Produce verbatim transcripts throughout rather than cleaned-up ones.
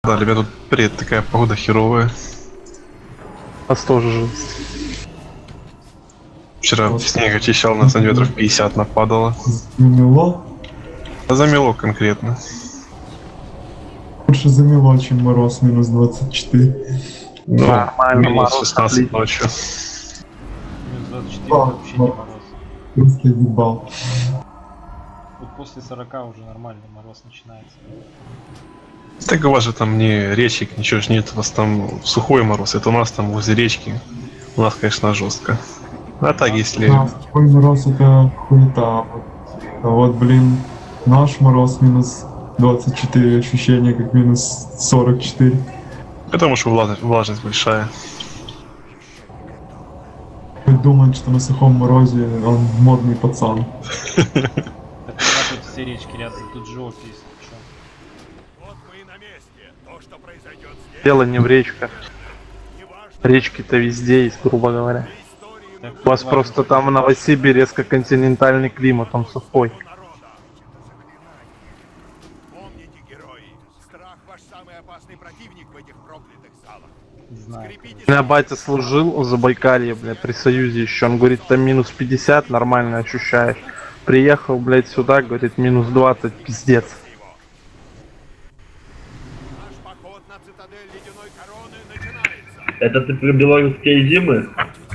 Да, ребят, тут привет, такая погода херовая. У нас тоже жесть. Вчера в снег очищал, на сантиметров пятьдесят нападало. Замело? А замело конкретно. Больше замело, чем мороз минус двадцать четыре. Ну, Нормально, минус мороз шестнадцать отлично. ночью. Минус двадцать четыре вообще не мороз. Просто ебал. Вот после сорока уже нормальный мороз начинается. Так у вас же там ни речек, ничего ж нет, у вас там сухой мороз, это у нас там возле речки. У нас, конечно, жестко. А так, если... Да, такой мороз это хуета. А вот, блин, наш мороз минус двадцать четыре, ощущение как минус сорок четыре. Потому что влажность, влажность большая. Думает, что на сухом морозе он модный пацан. Так тут все речки рядом, тут же опись. Вот мы и на месте. То, что произойдет здесь, Дело не в речках. неважно, Речки-то везде есть, грубо говоря. истории Так, У вас ладно, просто там в Новосибирске континентальный климат, он сухой. народа. Помните, герои, страх ваш самый опасный противник в этих проклятых залах. не знаю. Скрепите У меня батя служил в Забайкалье, блядь, при Союзе еще. Он говорит, там минус пятьдесят, нормально ощущаешь. Приехал, блядь, сюда, говорит, минус двадцать, пиздец. его. Наш поход на цитадель Ледяной Короны начинается. Это ты про белорусские зимы?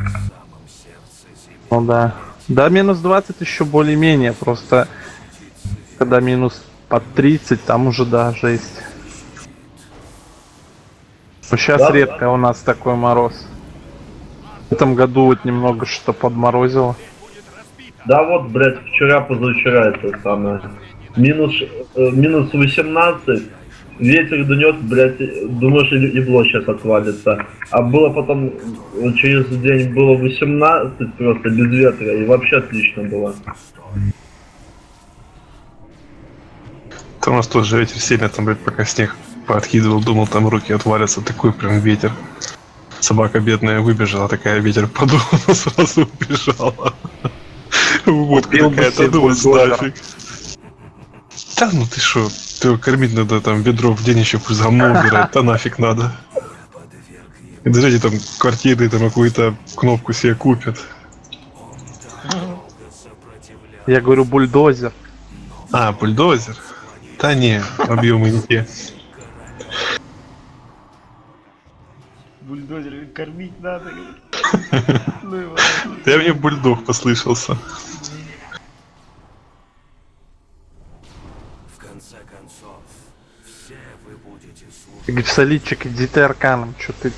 Ну да. Да, минус двадцать еще более-менее, просто когда минус под тридцать, там уже, да, жесть. Но сейчас Да, редко у нас такой мороз. В этом году вот немного что подморозило. Да вот, блядь, вчера, позавчера это самое. Минус, э, минус восемнадцать, ветер дунет, блядь, думаешь, и- ебло сейчас отвалится. А было потом, вот через день было восемнадцать просто без ветра, и вообще отлично было. Там у нас тоже ветер сильно, там, блядь, пока снег пооткидывал, думал, там руки отвалятся, такой прям ветер. Собака бедная выбежала, такая ветер подул, сразу убежала. Вот Убил бы какая-то себе думать бульдозер. нафиг. Да ну ты шо, ты его кормить надо, там ведро в день еще пусть говно убирать, да нафиг надо. И даже эти там квартиры там какую-то кнопку себе купят. Я говорю, бульдозер. А, бульдозер? Да не, объемы не те. Бульдозер кормить надо. говорит. Ну и ладно. Да мне бульдог послышался. Ты говоришь, солидчик, иди ты арканом, чё ты...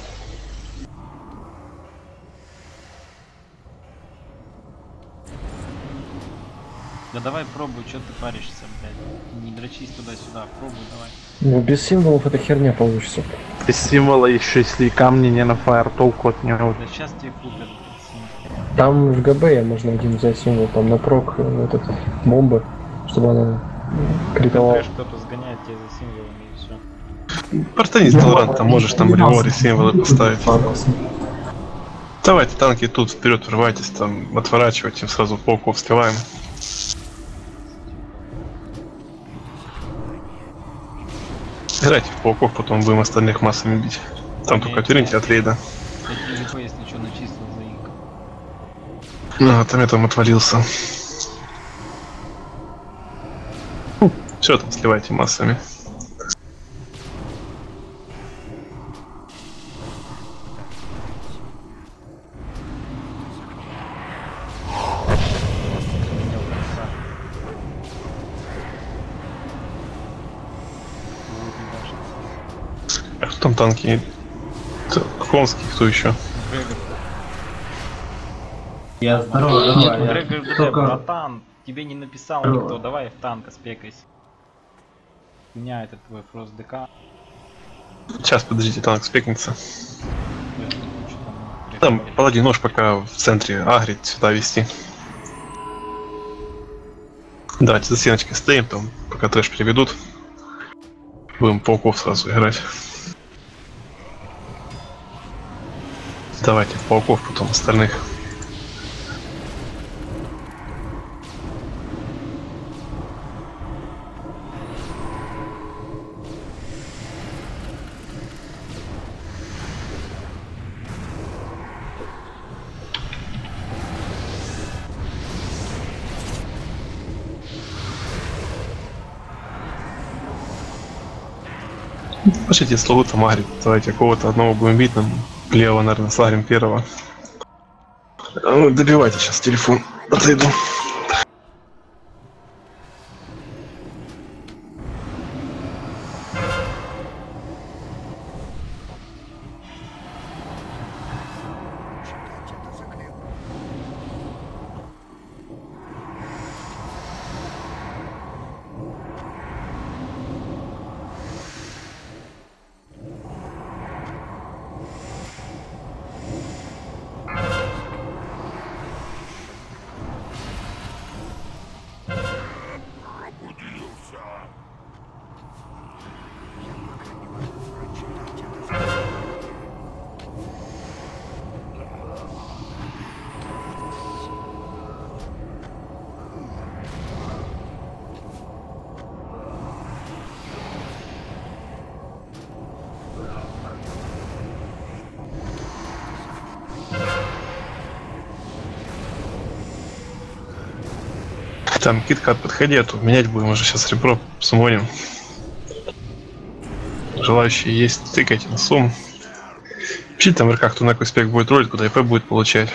Да давай пробуй, что ты паришься, блядь. Не дрочись туда-сюда, пробуй давай. Ну, без символов эта херня получится. Без символа еще, если и камни не на фаер, толку от него. Да сейчас тебе купят, блядь, символ. Там в ГБ можно один взять символ, там на прок э, этот, бомбы, чтобы она критовала. Знаешь, кто-то сгоняет тебя за символами и все. Просто не толерант, там можешь там реворе символы поставить. Давайте танки тут вперед врывайтесь, там отворачивайте, сразу пауков сливаем. Играйте в пауков, потом будем остальных массами бить. Там только отверните от рейда. Я тебе, если что, начислил за инк. Ну, там я там отвалился. Все, там сливайте массами. А кто там танки? Т- Хомский, кто еще? Грегор. Я здорово, Нет, здорово. я Грегор, блядь, только- братан, тебе не написал никто, давай в танка спекайся. У меня это твой фрост ДК. Сейчас, подождите, танк спекнется. Я не знаю, что там, Там Грегор. паладин нож пока в центре агрить, сюда вести. Давайте за стеночкой стоим, там пока трэш переведут. Будем пауков сразу играть. Давайте пауков, потом остальных. Пошлите слова там агрит. Давайте кого-то одного будем бить, нам лево, наверное, сагрим первого. А ну, добивайте сейчас телефон. Отойду. Там киткат, подходи, а то менять будем уже сейчас ребро сумоним. Желающие есть, тыкайте на сум. Пишите там в руках, кто на какой спек будет ролить, куда ИП будет получать.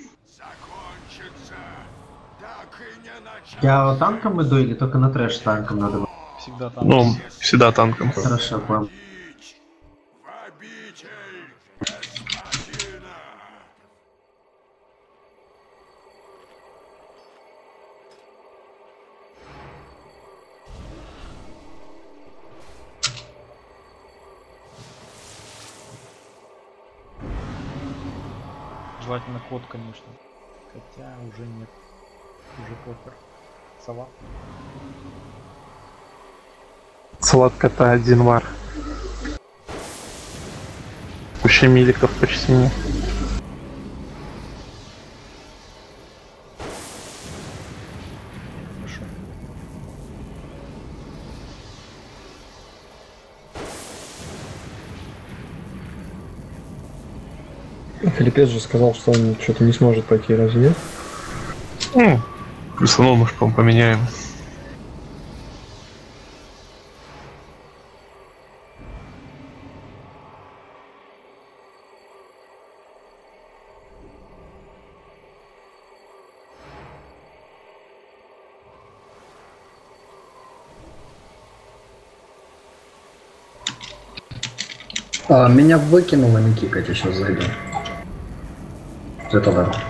Я танком иду или только на трэш танком надо? Всегда танк. Ну, всегда танком. Хорошо, понял. Желательно кот, конечно. Хотя уже нет. Уже похер. Сова. Салат кота один вар. Вообще миликов почти нет. Хорошо. Филиппец же сказал, что он что-то не сможет пойти, разве нет? Ну, плюсанул, может, по-моему, поменяем. А, меня выкинуло, не кикать, я сейчас зайду. Это да.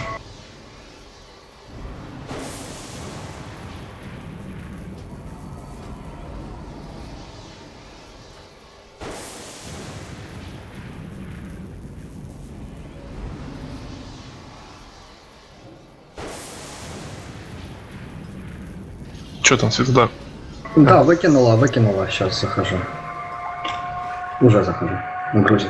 Че там, Светодар? Да, выкинула, выкинула, сейчас захожу. Уже захожу, грузит.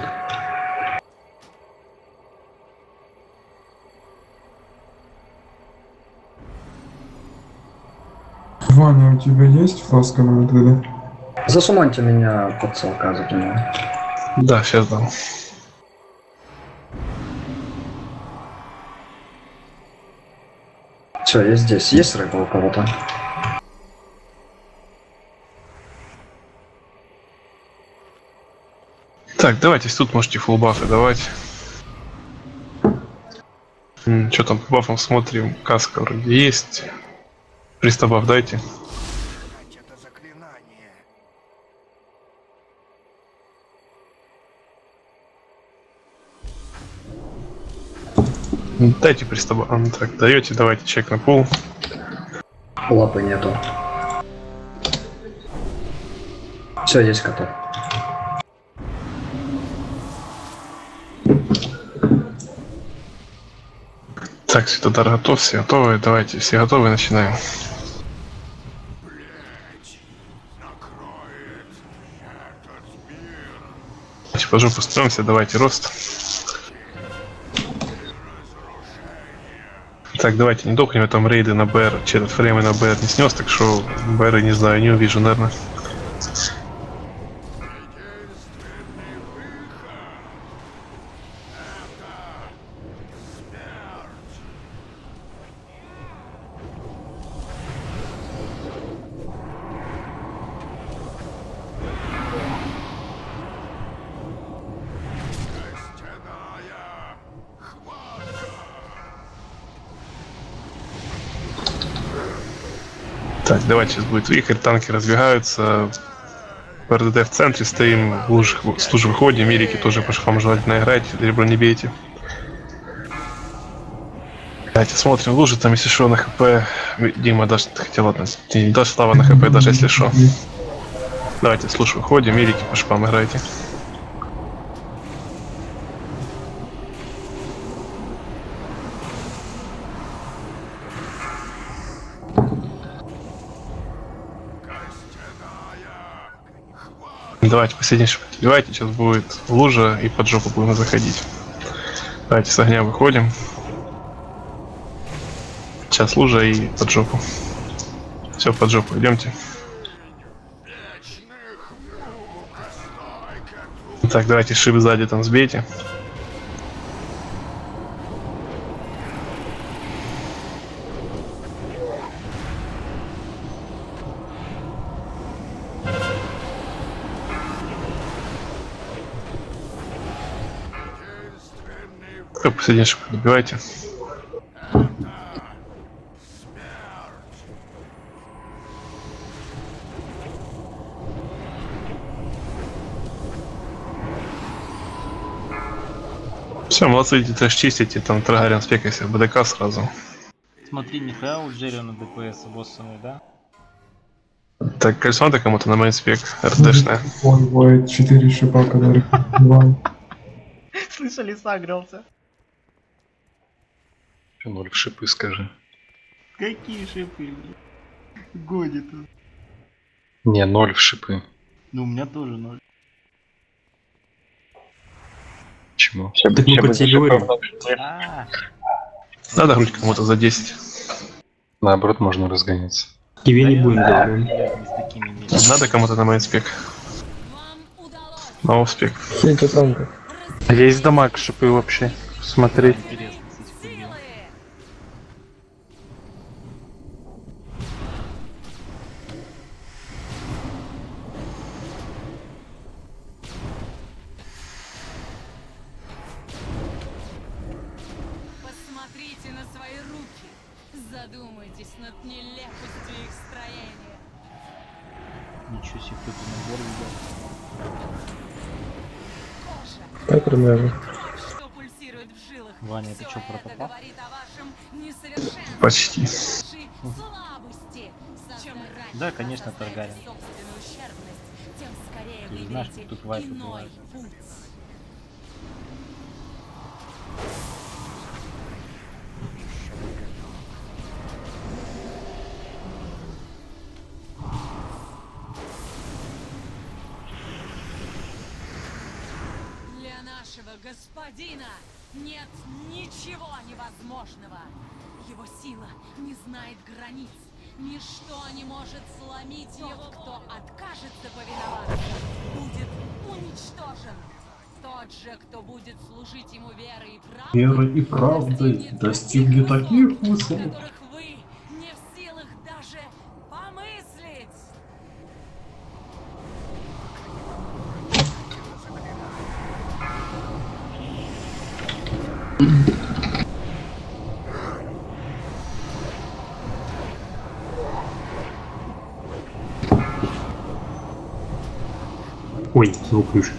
Ваня, у тебя есть фласка на МТД? Засуманьте меня под целка закинула. Да, сейчас дам. Все, я здесь. Есть рыба у кого-то? Так, давайте тут можете фулл бафы давать. Что там по бафам смотрим? Каска вроде есть. триста баф дайте. Это заклинание. Дайте триста баф. А, так, даете, давайте чек на пол. Лапы нету. Все, есть котов. Так, Светодар готов, все готовы. Давайте, все готовы, начинаем. Давайте по жопу строимся, давайте рост. Так, давайте не дохнем, я там рейды на БР, через фреймы на БР не снес, так что БР не знаю, не увижу, наверное. Так, давайте сейчас будет вихрь, танки разбегаются. РДД в центре стоим, в луж, с луж выходим, мирики тоже по шифам желательно играть, ребро не бейте. Давайте смотрим лужи, там если что на хп, Дима даст, хотя ладно, не даст Слава на хп, даже если что. Давайте с луж выходим, мирики по шипам играйте. Давайте последний шип отбивайте, сейчас будет лужа и под жопу будем заходить. Давайте с огня выходим. Сейчас лужа и под жопу. Все, под жопу, идемте. Так, давайте шип сзади там сбейте. Последний шип добивайте. Все, молодцы, идите трэш чистите, там Трагарин спекайся в БДК сразу. Смотри, Михаил Джерри на ДПС боссовый, да? Так, кольцо-то кому-то на мейнспек, РДшная. Он воет четыре шипа, которые убивают. Слышали, сагрался. Ноль в шипы, скажи. Какие шипы? Годит. Не, ноль в шипы. Ну, у меня тоже ноль. Почему? Так мы категорию. А, Надо грудь кому-то за десять. Наоборот, можно разгоняться. Тебе не будем да, говорить. я не с такими не- Надо кому-то на мейнспек. На офспек. Хенти танка. Есть дамаг шипы вообще. Смотри. Интересно, кстати, хуйня. Посмотрите на свои руки. Задумайтесь над нелепостью их строения. Ничего себе, кто-то набор взял. Так примерно. Что пульсирует в жилах. Ваня, это Всё чё, про это попа? говорит о вашем несовершенстве, Почти. вашей слабости. Чем раньше Да, конечно, вы осознаете Таргарин. собственную ущербность, тем скорее Ты же вы знаешь, выберете что тут вайпы иной бывают. путь. Для нашего господина нет ничего невозможного. Его сила не знает границ. Ничто не может сломить его. Кто откажется повиноваться, будет уничтожен. Тот же, кто будет служить ему верой и правдой, Верой и правдой достигнет таких высот. которых вы не в силах даже помыслить. Ой, звук ключ.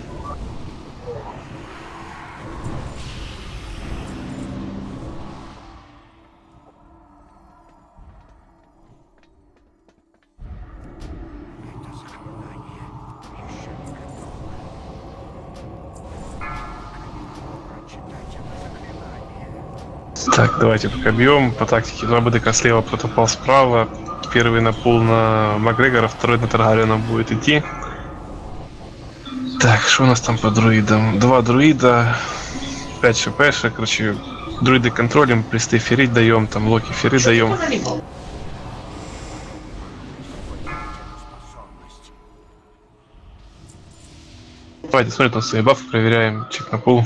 Так, давайте пока бьем. По тактике два БДК слева, протопал справа. Первый на пул на Макгрегора, второй на Таргарина будет идти. Так, что у нас там по друидам? Два друида, пять шпшек, короче, друиды контролем, присты ферить даем, там локи феры даем. Давайте смотрим на свои бафы, проверяем, чек на пул.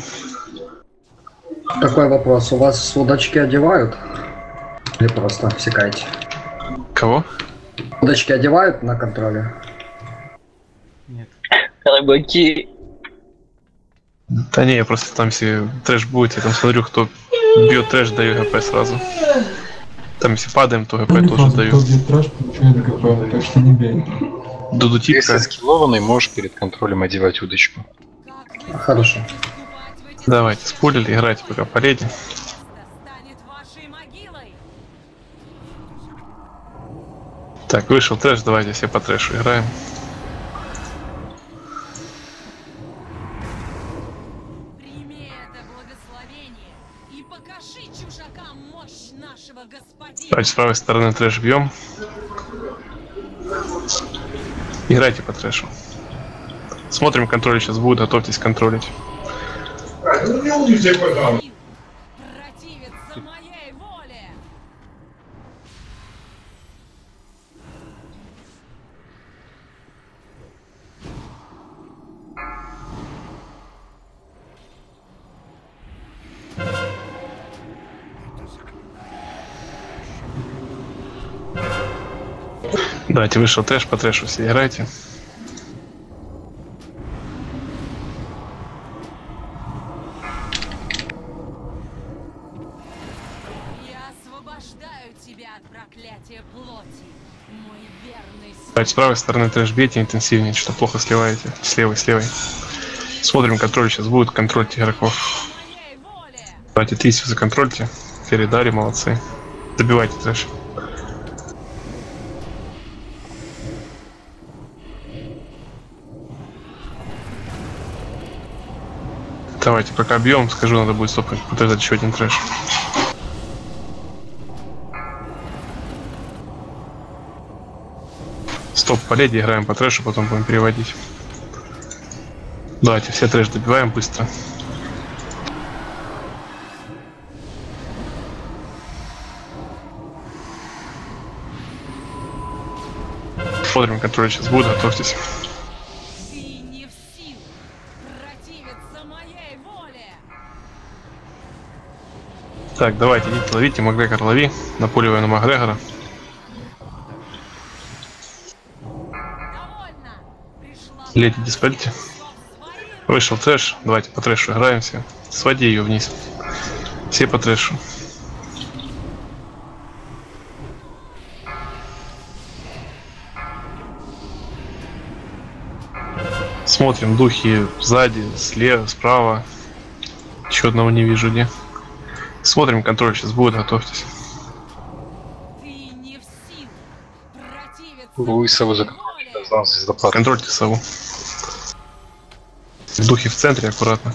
Такой вопрос. У вас удочки одевают? Или просто всекаете? Кого? Удочки одевают на контроле? Нет. Рыбаки. Да не, я просто там, если трэш будет, я там смотрю, кто бьет трэш, даю ГП сразу. Там если падаем, то ГП Ну, не тоже фаза, дают. тот, где трэш, получает ГП, так что не бей. Дудутипка. Если скиллованный, можешь перед контролем одевать удочку. Хорошо. Давайте, спулили, играйте пока по леди. станет вашей могилой. Так, вышел трэш, давайте все по трэшу играем. Прими это благословение и покажи чужакам мощь нашего господина. Давайте с правой стороны трэш бьем. Играйте по трэшу. Смотрим, контроль сейчас будет, готовьтесь контролить. Противится моей воле. Давайте, вышел трэш, по трэшу все играйте. Я освобождаю тебя от проклятия плоти, мой верный сын. Давайте с правой стороны трэш бейте интенсивнее, что плохо сливаете. С левой, с левой. Смотрим, контроль сейчас будет, контрольте игроков. Моей воле. Давайте тысячу законтрольте. Феридари, молодцы. Добивайте трэш. Давайте, пока бьем, скажу, надо будет стопать, подождать еще один трэш. Стоп, по леди играем по трэшу, потом будем переводить. Давайте, все трэш добиваем быстро. Смотрим, контроль сейчас будет, готовьтесь. Ты не в силах противиться моей воле. Так, давайте, идите, ловите, Макгрегор лови. Напуливай на Макгрегора. Довольно. Пришла Леди, диспельте. Вышел трэш, давайте по трэшу играем все. Своди ее вниз. Все по трэшу. Смотрим, духи сзади, слева, справа. Еще одного не вижу где. Смотрим, контроль сейчас будет, готовьтесь. Ты не в силах противиться Вы сову моей законтролите, воле. знал звездопад. Контрольте сову. Духи в центре, аккуратно.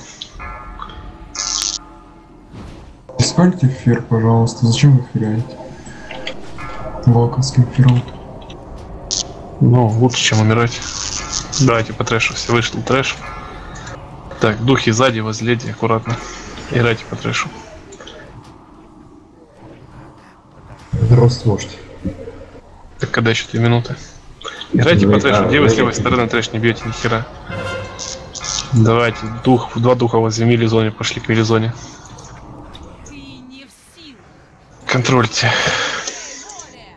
Используйте эфир, пожалуйста. Зачем вы эфиряете? Волковским эфиром. Ну, лучше, чем умирать. Давайте по трэшу, все вышел трэш. Так, духи сзади, возле леди, аккуратно. Играйте по трэшу. Рост вождь. Так, когда еще две минуты? Играйте по трэшу, где вы с левой стороны трэш не бьете ни хера. Давайте, дух, два духа возле мили-зоне, пошли к мили-зоне. Ты не в силах Контрольте. воле.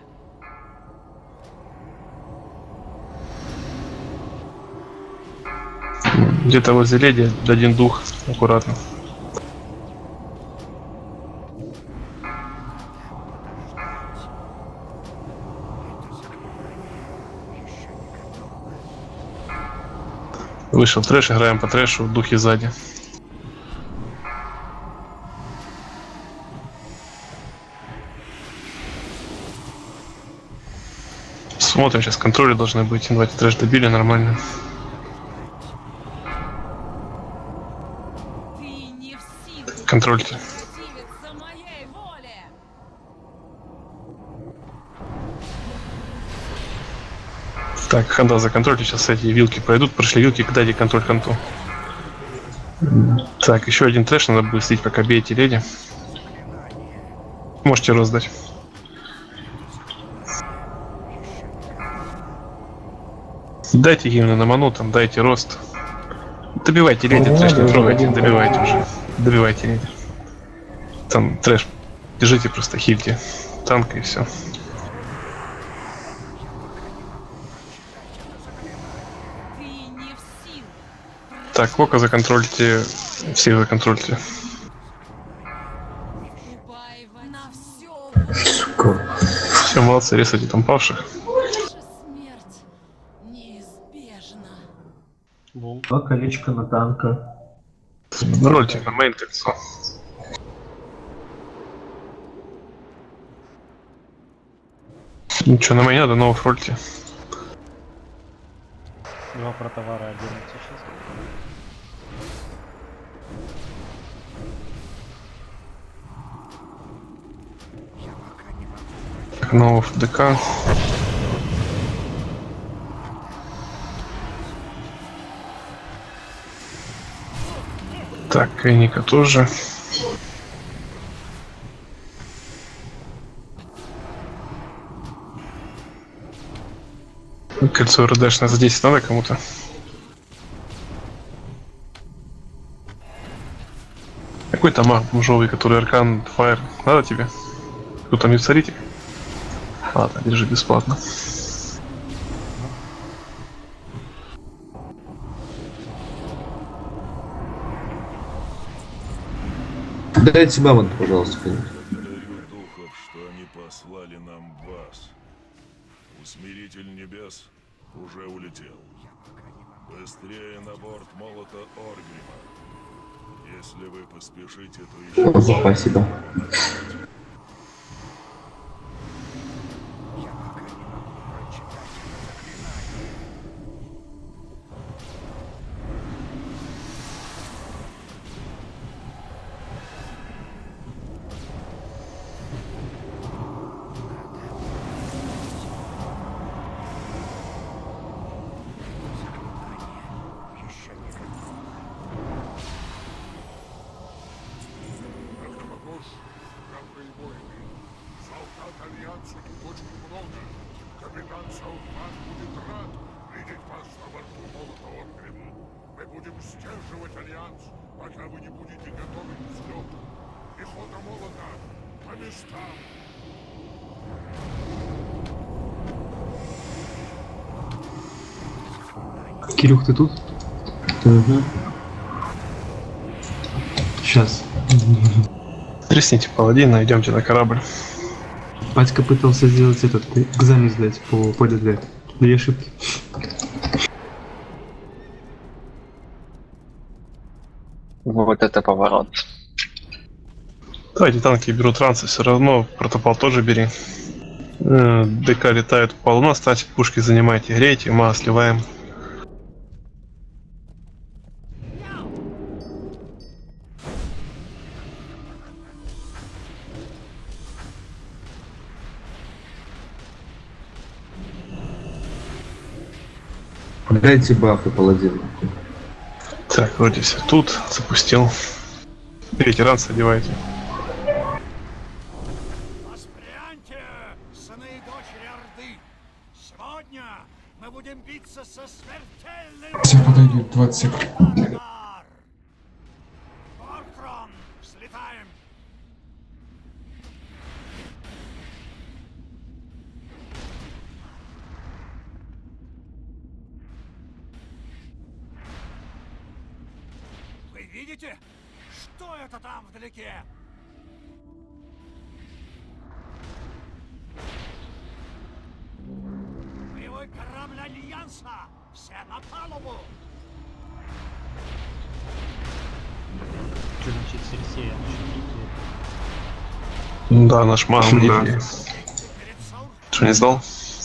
Где-то возле леди один дух, аккуратно. Вышел трэш, играем по трэшу, духи сзади. Смотрим, сейчас контроли должны быть. Давайте трэш добили, нормально. Ты не в силах Контрольте. противиться моей воле. Так, ханда за контроль, сейчас эти вилки пройдут, прошли вилки, дайте контроль ханту. Так, еще один трэш, надо будет слить, пока бейте леди. Можете раздать. Дайте гимны на ману, там дайте рост. Добивайте леди, трэш не трогайте, добивайте уже. Добивайте леди. Там трэш, держите просто, хильте танка и все. Ты не в силах. Так, Вока законтрольте, всех законтрольте. Убаева на все. Сука. Молодцы, рисуйте там павших. Смерть неизбежна. А колечко на танка. Рольте на мейн кольцо. Ничего, на мейн надо, но в рольте. Два протовара оденутся сейчас. Ну, в ДК. Так, Эника тоже. Кольцо РДшное за десять надо кому-то? Какой там маг бомжовый, который Аркан Фаер? Надо тебе? Кто там не царите? Ладно, держи бесплатно. Дайте мамонт, пожалуйста, конечно. Благодарю духов, что они послали нам вас. Усмиритель небес уже улетел. Быстрее на борт молота Оргрима. Если вы поспешите, то еще... Спасибо. Кирюх, ты тут? Угу. Сейчас. Трясните паладина, идемте на корабль. Батька пытался сделать этот экзамен сдать по ПДД. Две ошибки. Вот это поворот. Давайте танки берут ранцы, все равно протопал тоже бери. Э, ДК летают по полу, ставьте пушки, занимайте, грейте, ма сливаем. Дайте бафы паладину. Так, вроде все тут, запустил. Берите ранцы, одевайте. Воспряньте, сыны и дочери Орды! Сегодня мы будем биться со смертельным... Все, подойдет двадцать секунд. Оркрон, взлетаем! Вы видите? Что это там вдалеке? Боевой корабль Альянса! Все на палубу! Что значит Серсея? Ну да, наш маг да. Что, не знал?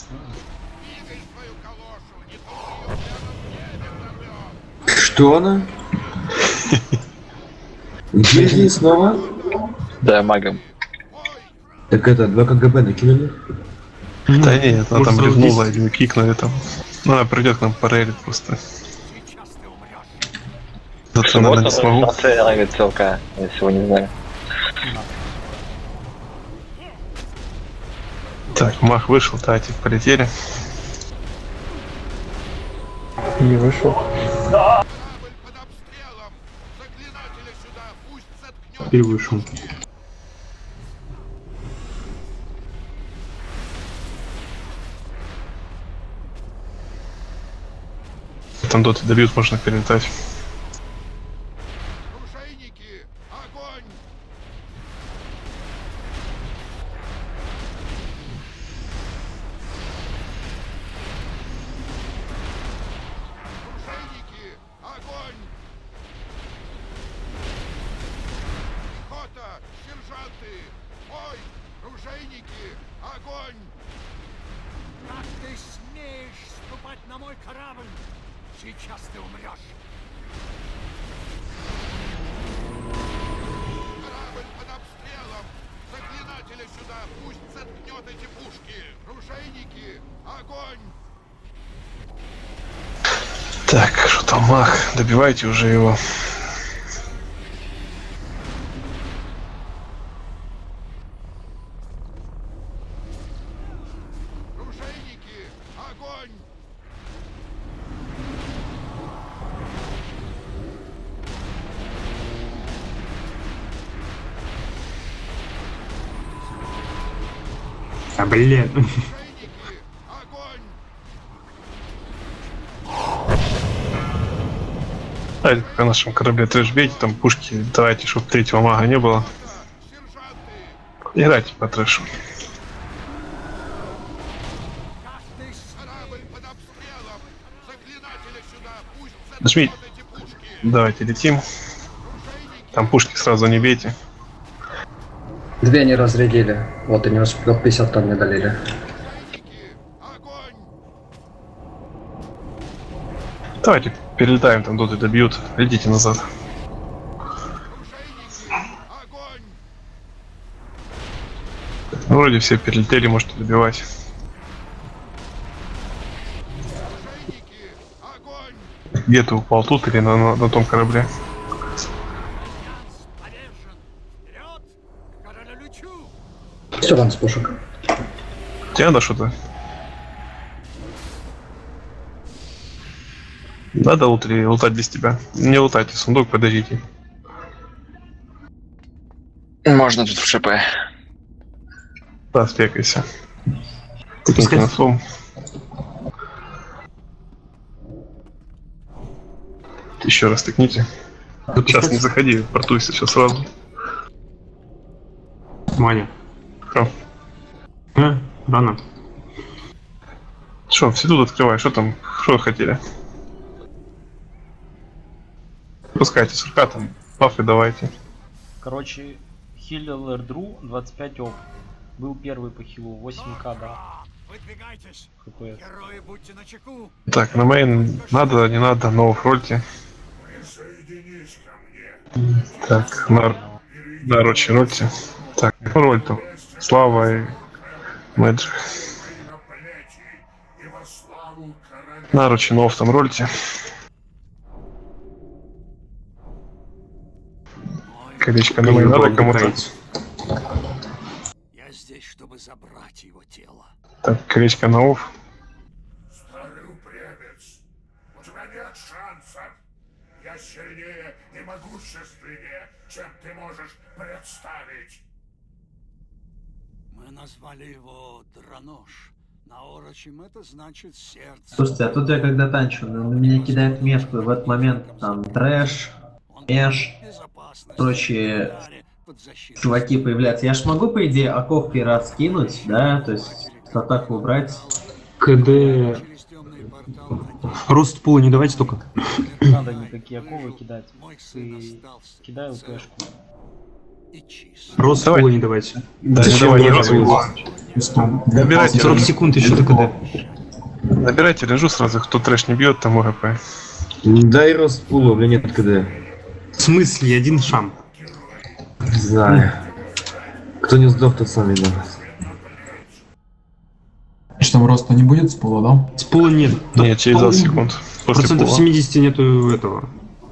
Что она? Гильдии снова? Да, магом. Так это, два КГБ накинули? Да нет, она там ревнула или кикнули там. Ну, она придет к нам парелит просто. Зато, наверное, не смогу. Целка, если вы не знали. Так, мах вышел, тати полетели. Не вышел. И вышел. Там доты добьют, можно перелетать. Сейчас ты умрешь. Корабль под обстрелом. Заклинателя сюда. Пусть заткнет эти пушки. Ружейники. Огонь. Так, что там, мах? Добивайте уже его. Ружейники. Огонь. А, блин. Давайте пока на нашем корабле трэш бейте, там пушки, давайте, чтобы третьего мага не было. Играйте по трэшу. Нажмите. Давайте летим. Там пушки сразу не бейте. Две не разрядили. Вот и не успел, пятьдесят тонн не долили. Давайте перелетаем, там доты добьют. Летите назад. Вроде все перелетели, можете добивать. Где ты упал, тут или на, на, на том корабле? Все, вон с пушек. Тебе надо что-то? Надо лутать, лутать без тебя. Не лутайте, сундук подождите. Можно тут в ШП. Да, спекайся. Тыкните на слом. Еще раз тыкните. Сейчас не заходи, портуйся сейчас сразу. Маня. Что? А, рано. Что, все тут открывай, что там, что вы хотели? Пускайте сурка там, бафы давайте. Короче, хилил Эрдру двадцать пять оп. Был первый по хилу, восемь ка, да. Выдвигайтесь. ХПС. Герои, будьте начеку. Так, на мейн надо, не надо, но в рольте. Так, на, на рочи рольте. Так, по рольту. Слава и Мэджик. На рочи нов там рольте. Колечко на мейн надо кому-то. Я здесь, чтобы забрать его тело. Так, колечко на офф. Старый упрямец, у тебя нет шансов. Я сильнее и могущественнее, чем ты можешь представить. Мы назвали его Дранош. На орочем это значит сердце. Слушайте, а тут я когда танчу, на меня кидает метку, и в этот момент там трэш, эш, прочие чуваки появляются. Я ж могу, по идее, оков раз скинуть, да, то есть атаку убрать. КД... Рост пула не давайте только. Не надо никакие оковы кидать. Ты кидай ЛПшку. Рост пула не давайте. Да, Зачем давай, рост пула? Набирайте сорок секунд еще до КД. Набирайте режу сразу, кто трэш не бьет, тому РП. Дай рост пула, у меня нет КД. В смысле, один шам? Не знаю. Кто не сдох, тот сам виноват. Что там роста не будет с пола, да? С пола нет. Нет, через двадцать секунд. После Процентов пола. семьдесят нету этого.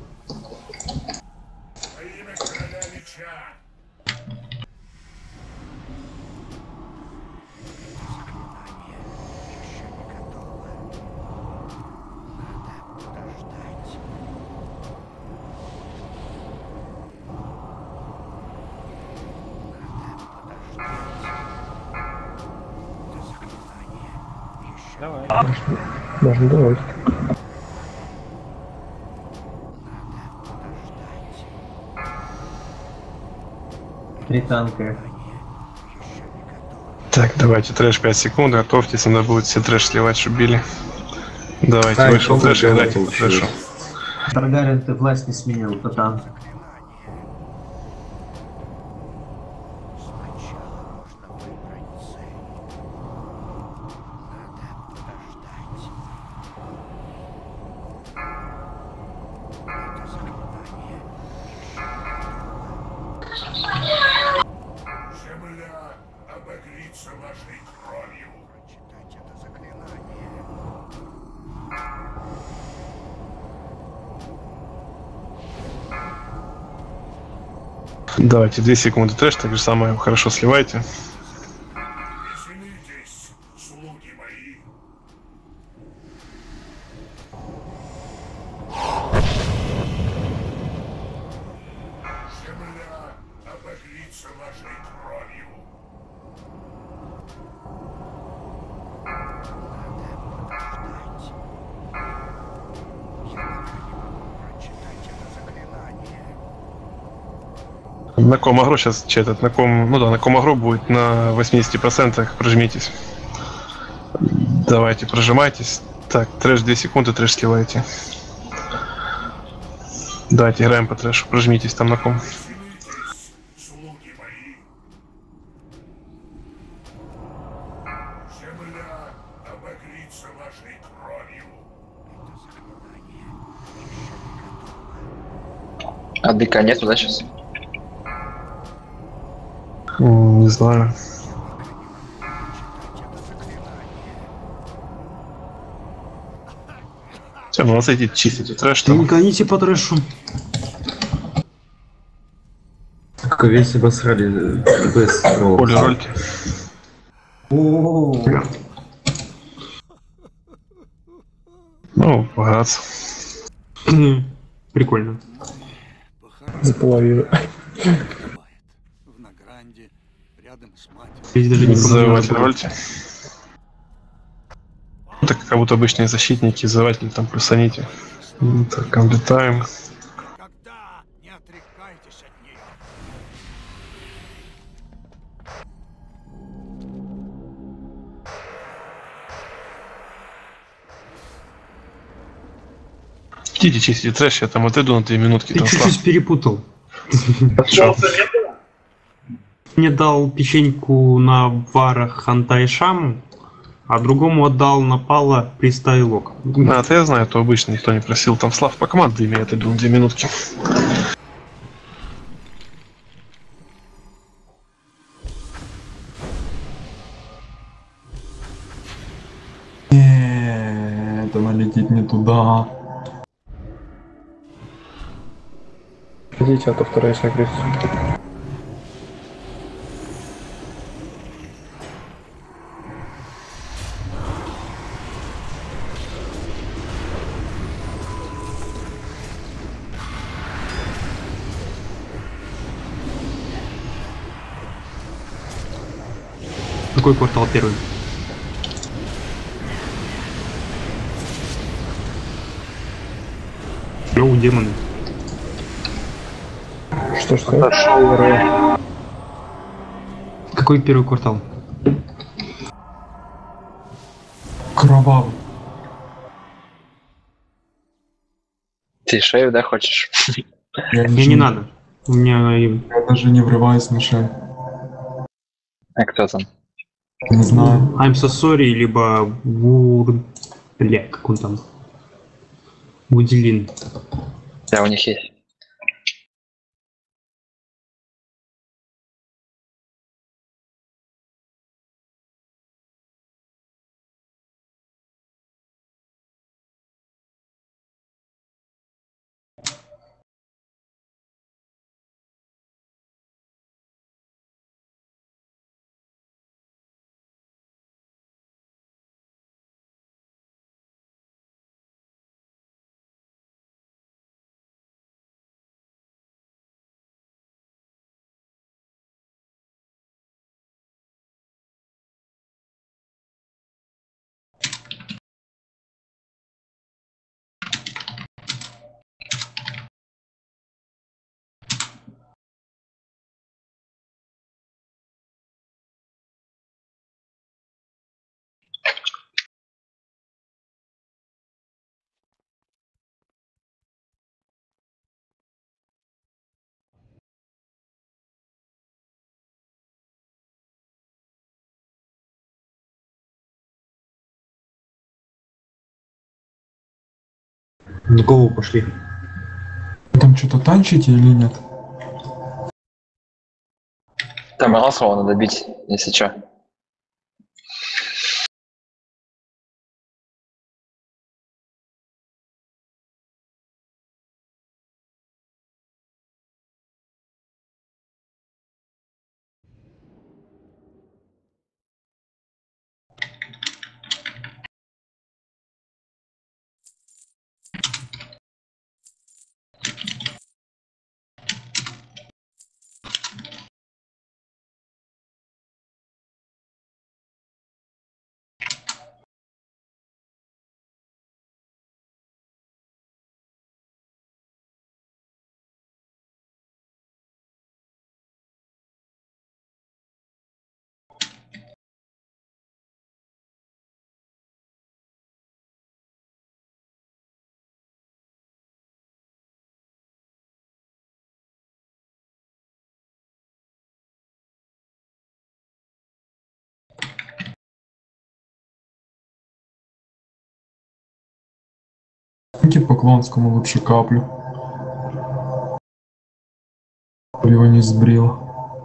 Давай. Можно давай. Три танка. Так, давайте трэш пять секунд, готовьтесь, надо будет все трэш сливать, чтобы били. Давайте, Ай, вышел трэш, полный играйте по получилось. трэшу. Таргарин, ты власть не сменил, это танк. Давайте две секунды трэш, так же самое хорошо сливайте. На ком агро сейчас чатят, на ком, ну да, на ком агро будет на восьмидесяти процентах, прожмитесь. Давайте, прожимайтесь. Так, трэш две секунды, трэш сливайте. Давайте, играем по трэшу, прожмитесь там на ком. А ДК нету, да, сейчас? Не знаю. Все, ну вас идите чистите трэш там. Не гоните по трэшу. Как весь обосрали без Поле рольки. Ну, пограться. Прикольно. За половину. Здесь даже не Завоеватель рольте. Так как будто обычные защитники, завоеватель там плюсаните. Так, облетаем. Идите чистите трэш, я там отойду на две минутки. Ты чуть-чуть перепутал. Что? Мне дал печеньку на варах Хантай Шаму, а другому отдал на пала пристайлок. А, это я знаю, то обычно никто не просил. Там Слав по команде имеет, иду на две минутки. Не, это она летит не туда. Идите, а то вторая агрессия. Какой квартал первый? Йоу, демоны. Что ж, хорошо. Какой первый квартал? Кровавый. Ты шею, да, хочешь? Я Мне не надо. У меня... Я даже не врываюсь на шею. А кто там? Не знаю. I'm so sorry, либо Вур... Бля, как он там? Вуделин. Да, у них есть. На голову пошли. Вы там что-то танчите или нет? Там Расова надо бить, если чё. Киньте Поклонскому лучше каплю. Его не сбрил.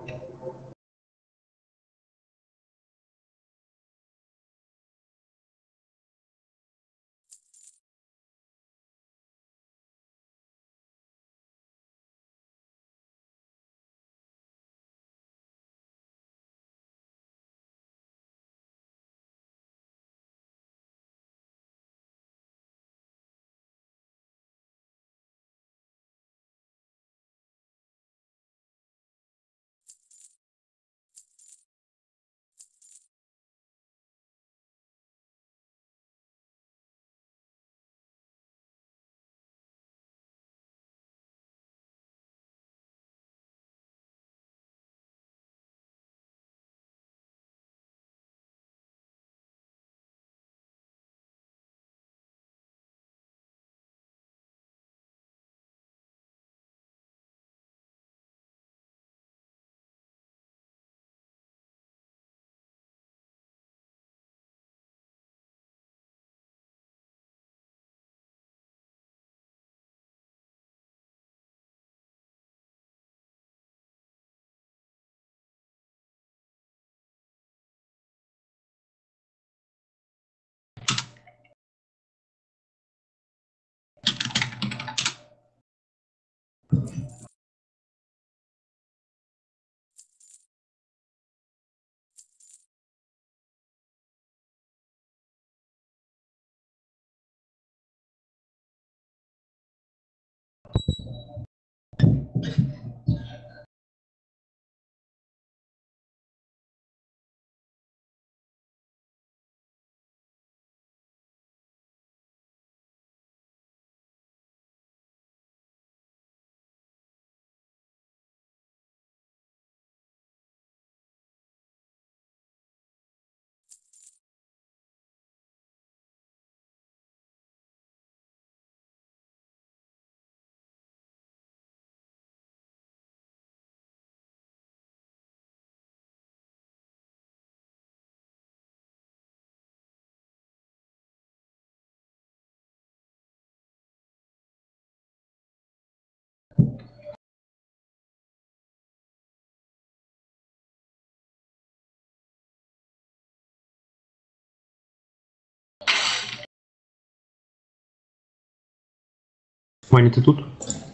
Ваня, ты тут?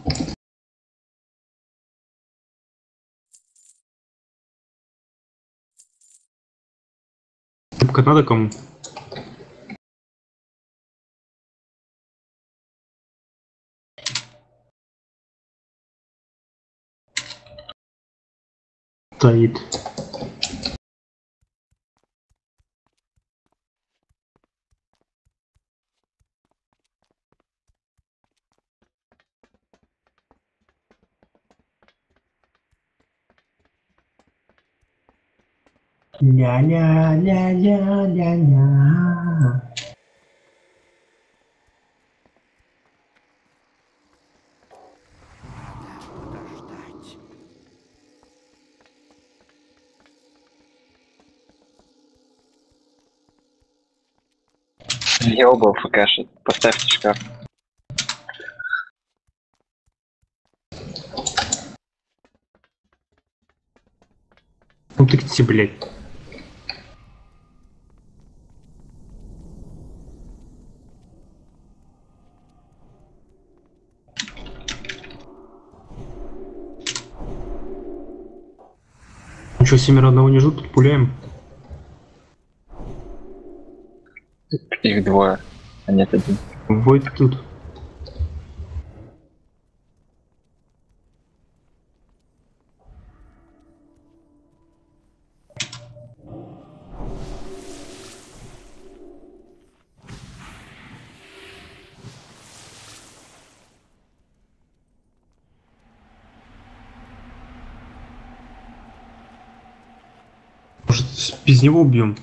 Трубка надо кому? Стоит. Ля-ля-ля-ля-ля-ля. Я оба фкшит. Поставьте шкаф. Ну ты где, блядь? Ну что, семеро одного не ждут, тут пуляем. Их двое, а нет один. Войт тут. Может, без него убьем?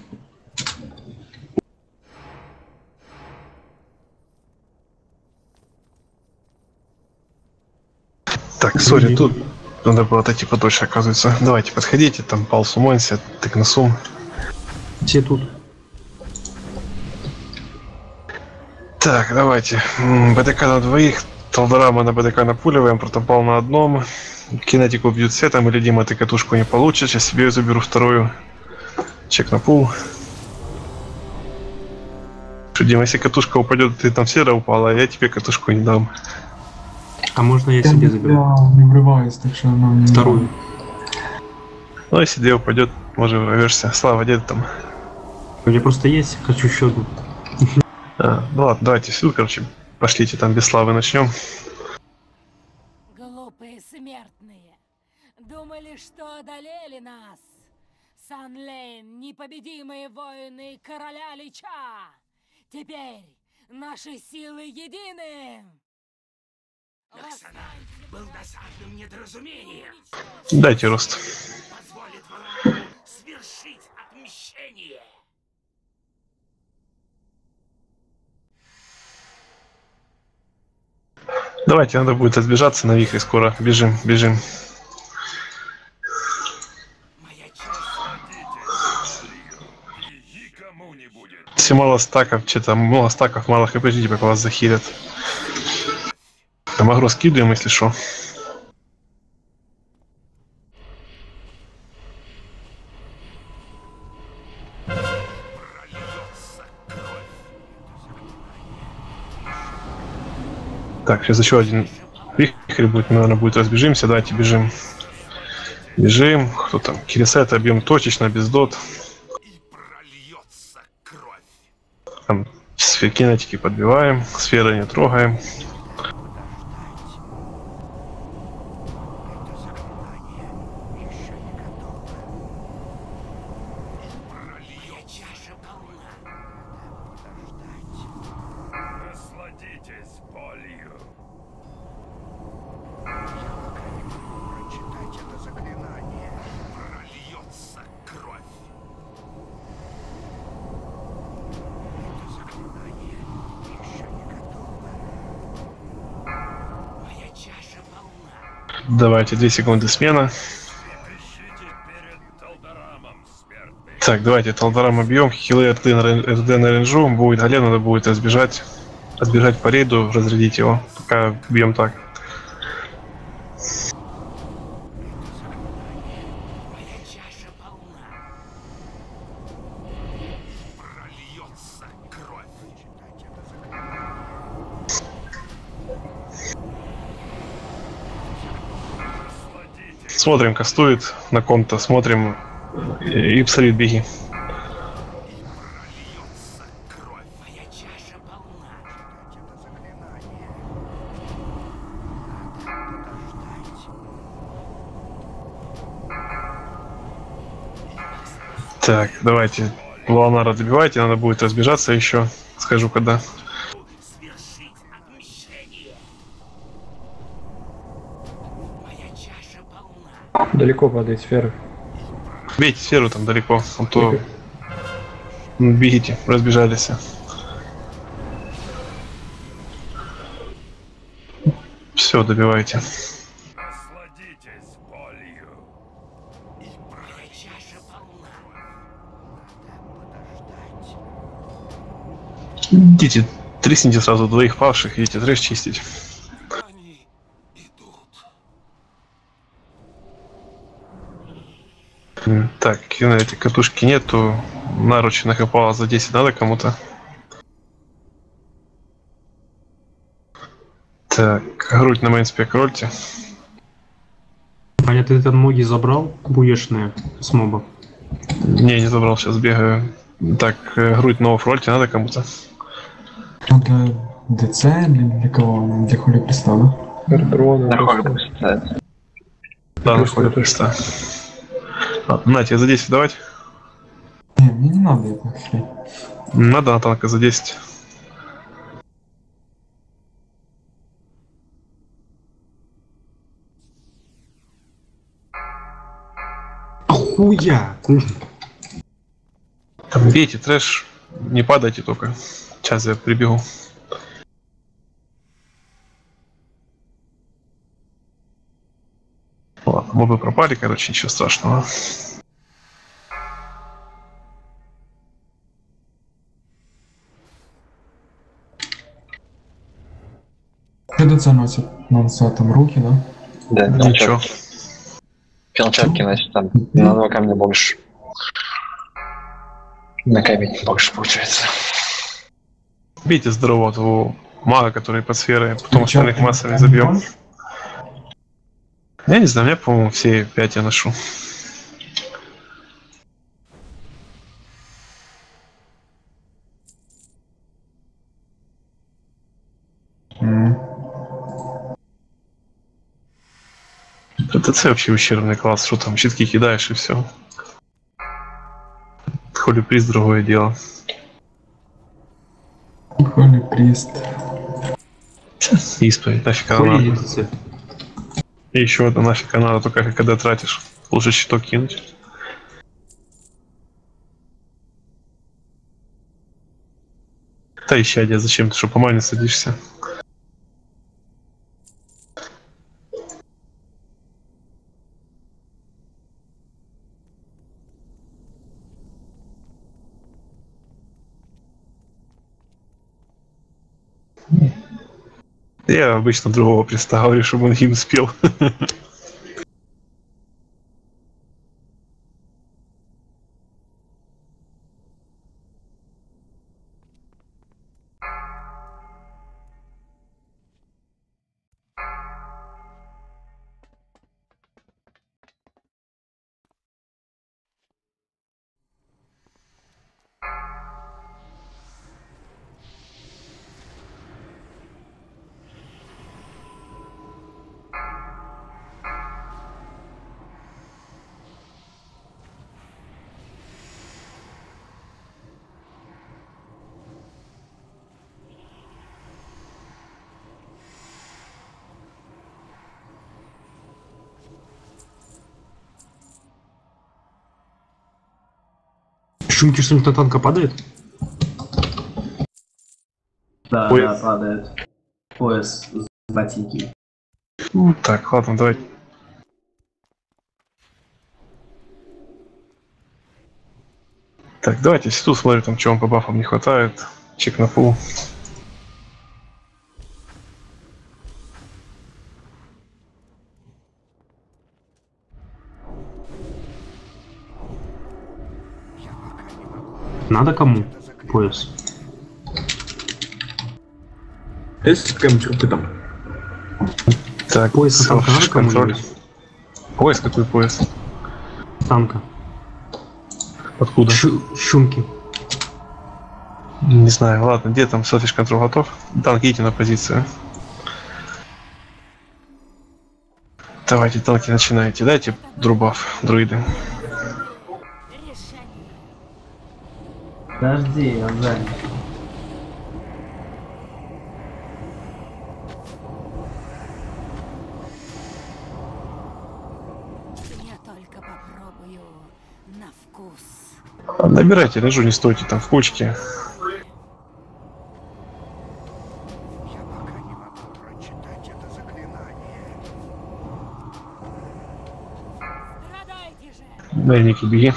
Так, сори, тут надо было отойти подольше, оказывается. Давайте, подходите, там пал сумонься, ты к носу. Все тут. Так, давайте. М, БТК на двоих, Талдорама на БТК напуливаем, протопал на одном. Кинетику бьют сетом, или Дима, ты катушку не получишь, я себе заберу вторую. Чек на пул. Что, Дима, если катушка упадет, ты там сера упала, а я тебе катушку не дам. А можно я Я себе не, заберу? я не врываюсь, так что ну, не Вторую. Ну, если две упадет, может врывешься. Слава, где ты там? У меня просто есть, хочу еще одну. А, ну ладно, давайте сюда, короче, пошлите там без славы начнем. Глупые смертные. Думали, что одолели нас. Санлейн, непобедимые воины короля Лича. Теперь наши силы едины. Лаксана был досадным недоразумением. Дайте рост. Позволит врагу свершить отмщение. Давайте, надо будет разбежаться на вихре скоро. Бежим, бежим. Все мало стаков, что-то мало стаков, мало хп, ждите, пока вас захилят. Там агро скидываем, если что. Так, сейчас еще один вихрь будет, наверное, будет. Разбежимся, давайте бежим. Бежим. Кто там? Кирисета бьем точечно, без дот. Там кинетики подбиваем, сферы не трогаем. Давайте, две секунды смена. Так, давайте Талдорама бьем, хилы РД на рейнджу, будет Гален, надо будет разбежать, разбежать по рейду, разрядить его, пока бьем так. Смотрим, кастует на ком-то, смотрим и абсолют беги. Так, давайте Луанара добивайте, надо будет разбежаться еще, скажу когда. Далеко падает сфера. Бейте сферу там далеко, а то бегите, разбежались. Все, добивайте. Идите, трясните сразу двоих павших, идите трэш чистить. Так, на этой катушки нету. Наручи накопало за десять надо кому-то. Так, грудь на мейнспек рольте. Аня, ты там ноги забрал? Буешные с моба? Не, не забрал, сейчас бегаю. Так, грудь на оффрольте надо кому-то. Для ДЦ или для кого? Для хули креста, да? На хули креста. Да, на хули креста. На, тебе за десять давать? Не, мне не надо это хрень. Надо на танка за десять. Хуя! Там бейте трэш, не падайте только. Сейчас я прибегу. Ладно, мобы пропали, короче, ничего страшного. ДЦ носит на двадцатом руки, да? Да, Ничего. Перчатки, значит, там на два камня больше. На камень больше получается. Бейте здорово того мага, который под сферой, потом остальных массами забьем. Я не знаю, у меня, по-моему, все пять я ношу. ТЦ вообще ущербный класс, что там, щитки кидаешь и все. Холи приз другое дело. Холи приз. Исповедь, нафиг она надо. И еще одна нафиг она надо, только когда тратишь. Лучше щиток кинуть. Да ищадия, зачем ты, что по мане садишься? Я обычно другого представлю, чтобы он им спел. Шумки что-нибудь на танка падает? Да, Ой. да, падает. Пояс с ботинки. Ну, так, ладно, давай. Так, давайте сету смотрим, там чего вам по бафам не хватает. Чек на пул. Надо кому? Пояс. Есть камень, ты там? Так, Пояс на танка надо self кому? контроль. Пояс какой пояс? Танка. Откуда? Щу- щумки. Не знаю, ладно, где там selfish контроль готов? Танк, идите на позицию. Давайте, танки, начинайте. Дайте друбаф, друиды. Подожди, он занят. Я только попробую на вкус. Набирайте режу, не стойте там в кучке. Дай, Ники, беги.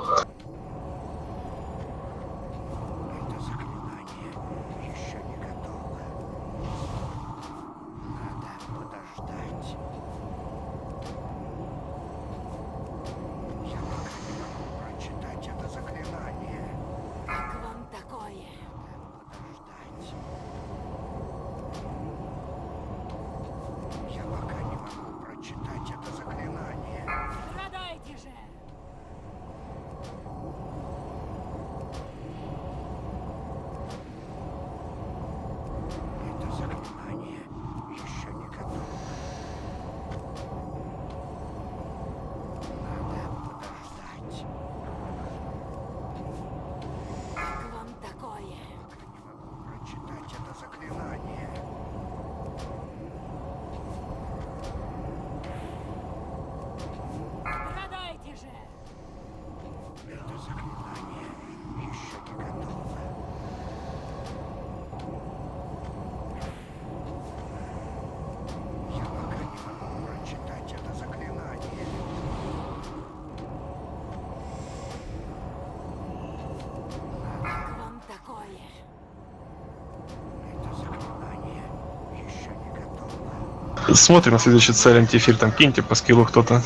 Как вам такое? Я пока не могу прочитать это заклинание. Страдайте же! Смотрим на следующий цель, антифир там киньте по скиллу кто-то.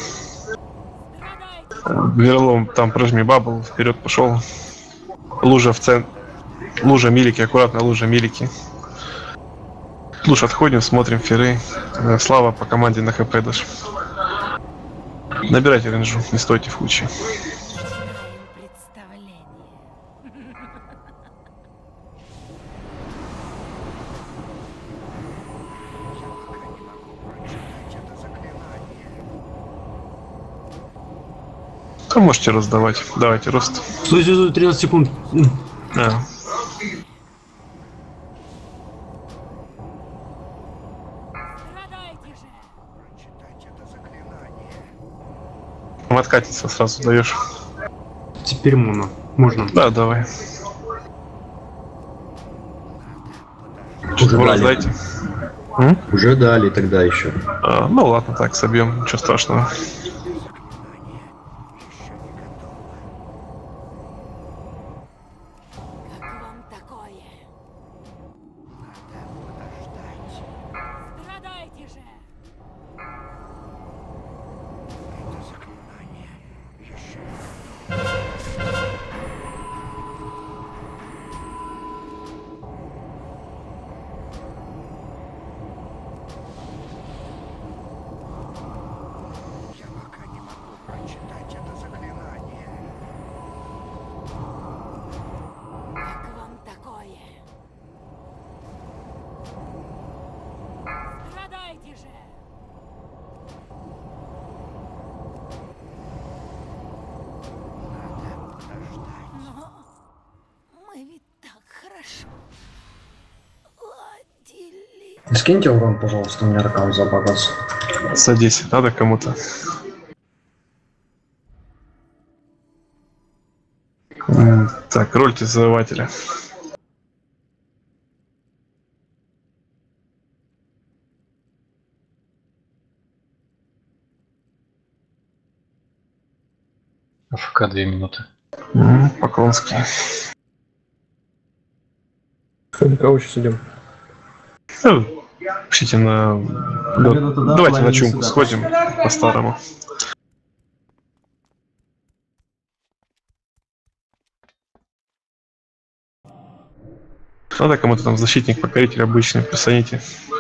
Верлом там прожми бабл, вперед пошел. Лужа в центр. Лужа милики, аккуратно, лужа милики. Луж отходим, смотрим феры. Слава по команде на хп дашь. Набирайте рейнджу, не стойте в куче. То можете раздавать. Давайте рост. Стой, стой, стой, тринадцать секунд. А. Откатиться сразу даешь. Теперь моно. Можно. Да, давай. Уже Раз дали. дайте. Уже дали тогда еще. А, ну ладно, так собьем, ничего страшного. Скиньте урон, пожалуйста, у меня аккаунт забагался. Садись, надо кому-то. Так, рольте завоевателя. АФК две минуты. Поклонский. Кого сейчас идем? Ну, пишите на... Наверное, туда, Давайте на половину чумку сюда. сходим по-старому. Надо кому-то там защитник, покоритель обычный, присоедините.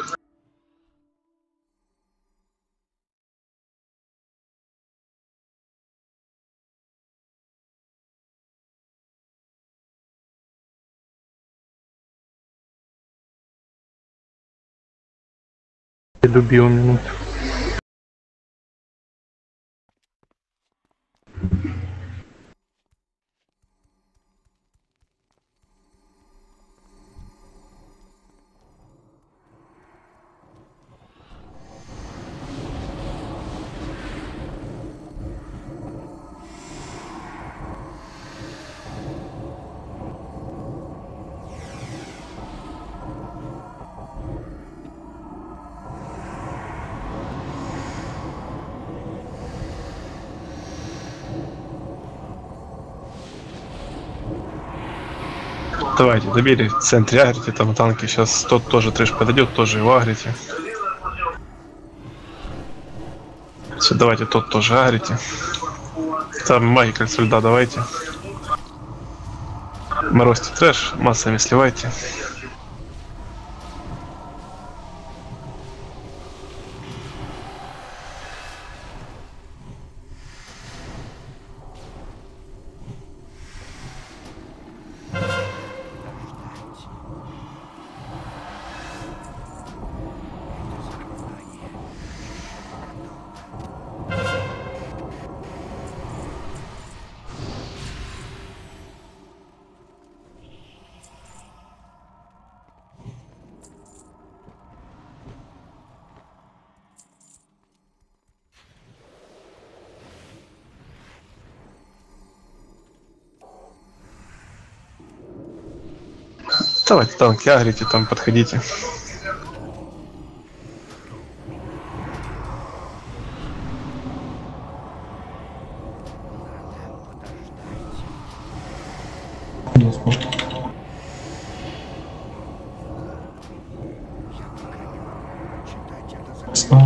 Любил минут. Давайте, добили в центре, агрите там танки. Сейчас тот тоже трэш подойдет, тоже его агрите. Все, давайте тот тоже агрите. Там маги кольцо льда давайте. Морозьте трэш, массами сливайте. Давайте танки агрите, там подходите. Стан.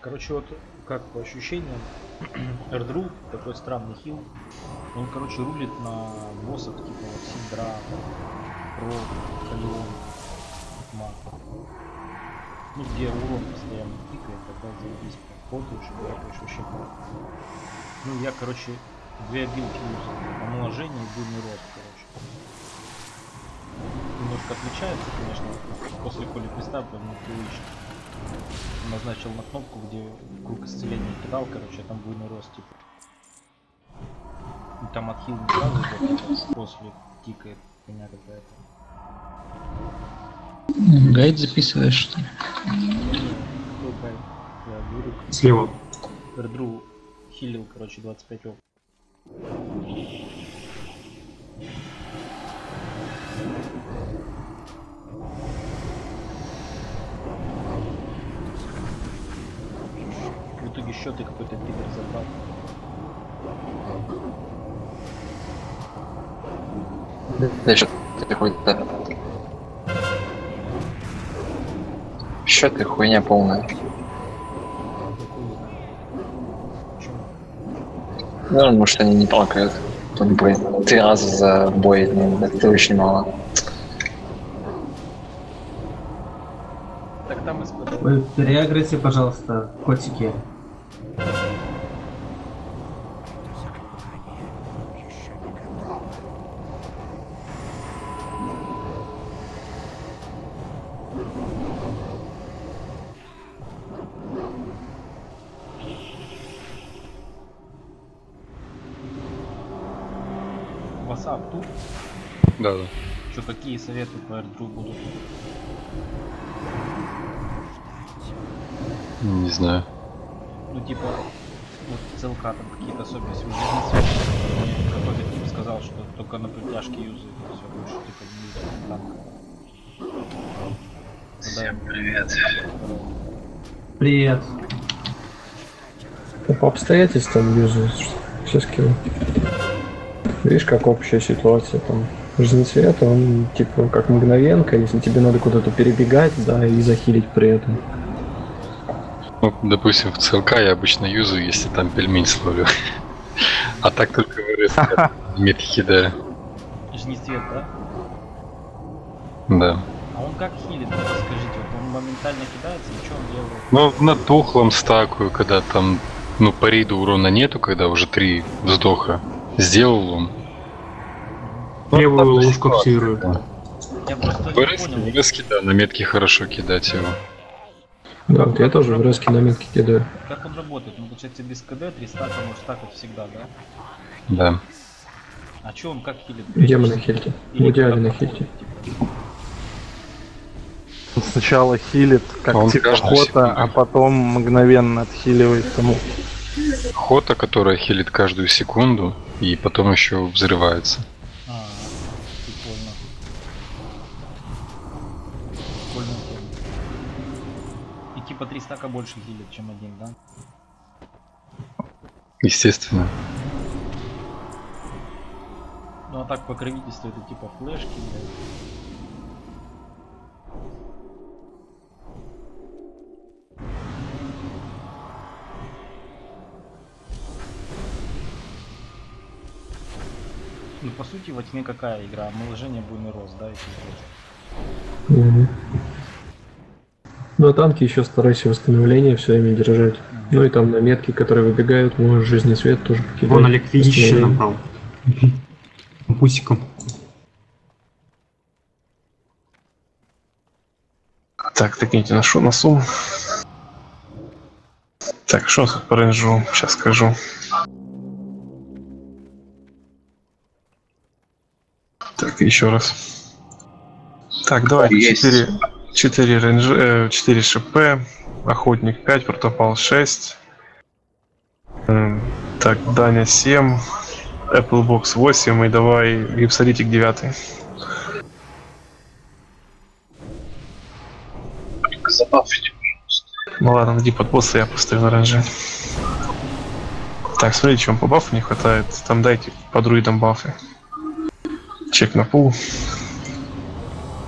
Короче, вот как по ощущениям, Эрдру такой странный хил. Он, короче, рулит на боссах типа вот Синдра, Про, Калион, Маг. Ну, где урон постоянно тикает, тогда заебись, потаешь, бэкаешь вообще плохо. Ну, я, короче, две билки юзал. Омоложение и буйный рост, короче. Немножко отличается, конечно, после коли приста прям непривычно. Назначил на кнопку, где круг исцеления кидал, короче, там буйный рост, типа. И там отхил не сразу идет, после тикает хуйня какая-то. Гайд записываешь, что ли? Какой гайд? Я говорю. Слева. Эрдру хилил, короче, двадцать пять оп. В итоге счеты какой-то пидор забрал. Да, счет какой-то. Счеты хуйня полная. Ну, может, они не толкают. Тут, блин, три раза за бой, ну, это очень мало. Так там из-под... Вы переагрите, пожалуйста, котики. Васап тут? Да, да. Что, какие советы по Эрдру будут? Не знаю. Ну типа, вот ЦЛК там какие-то особенности. Мне какой-то тип сказал, что только на притяжке юзает, и все, больше типа не юзает танка. Всем привет. Привет. Ты по обстоятельствам юзаешь все скиллы. Видишь, как общая ситуация там. Жизнецвет, он типа как мгновенка, если тебе надо куда-то перебегать, да, и захилить при этом. Ну, допустим, в ЦЛК я обычно юзаю, если там пельмень словлю. А так только в РС метки кидаю. Жизнецвет, да? Да. А он как хилит, ну, скажите, вот он моментально кидается, и что он делает? Ну, на тухлом стакую, когда там, ну, по рейду урона нету, когда уже три вздоха. Сделал он. Левую лужку активирую. Я просто в РС, да, на метки хорошо кидать его. Да, вот я тоже в РС на метки кидаю. Как он работает? Ну, получается, без КД три стака может стакать всегда, да? Да. А чё он как хилит? Демон на хильте. В идеале на хильте. Он сначала хилит, как Он типа каждую хота, секунду. а потом мгновенно отхиливает тому. Хота, которая хилит каждую секунду, и потом еще взрывается. А, прикольно. Прикольно. И типа три стака больше хилит, чем один, да? Естественно. Ну а так покровительство это типа флешки, блядь. Ну по сути во тьме какая игра? Омоложение, буйный рост, да, если брать? Угу. Ну а танки еще старайся восстановление все время держать. Угу. Ну и там на метки, которые выбегают, можешь жизнецвет тоже покидать. Вон Олег видящий набрал. Пусиком. Так, такиньте на шо, на сум. Так, что тут по рейнджу? Сейчас скажу. Так, еще раз. Так, давай четыре, четыре, рейндж, э, четыре ШП, охотник пять, протопал шесть. Э, так, Даня семь, Applebox восемь и давай гипсолитик девять. Забавьте. Ну ладно, иди под босса, я поставлю на рейнже. Так, смотрите, чем по бафу не хватает. Там дайте по друидам бафы. Чек на пул.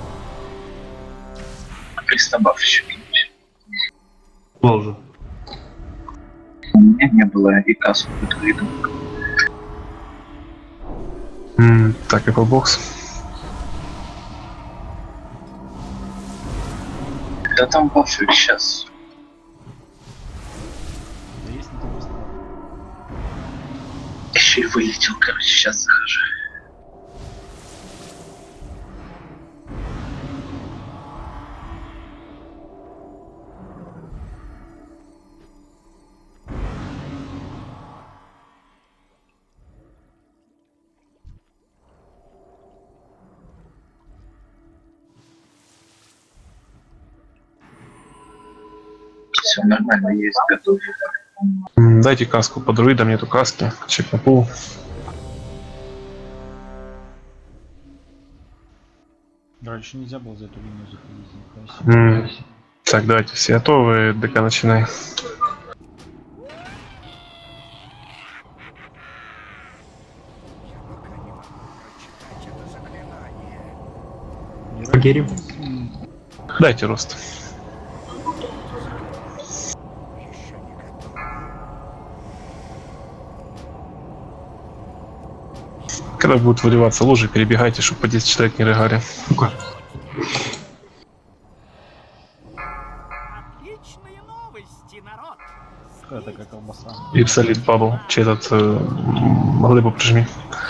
триста баф еще. Должен. меня не было и кассу по друидам. М, Так, Apple Box. Да там пофиг сейчас. Да есть на тебе слова. Еще и вылетел, короче, сейчас захожу. Все нормально, есть, готов. М, Дайте каску по друидам, нету каски. Чек на пул. Раньше нельзя было за эту линию заходить. Нихуя М, себе. Так, давайте все готовы, ДК начинай. Погерим. Дайте рост. Когда будут выливаться лужи, перебегайте, чтобы по десять человек не рыгали. Ну-ка. Какая такая колбаса? И солид бабл. Че этот э, м, глыбу прижми.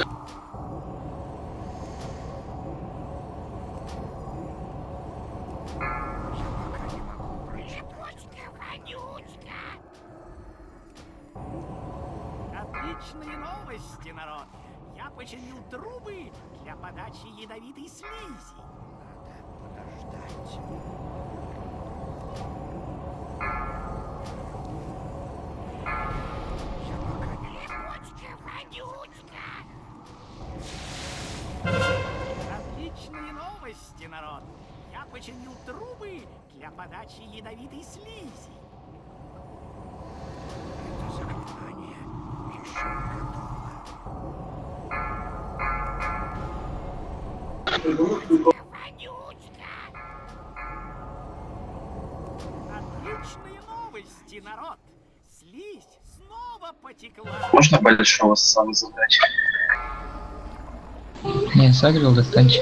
Отличные новости, народ! Я починил трубы для подачи ядовитой слизи. Надо подождать. Я пока не... Отличные новости, народ! Я починил трубы для подачи ядовитой слизи. Это заклинание еще не готово. Отличные новости, народ! Слизь снова потекла. Можно большого сам задать? Не, сагрил достаньте.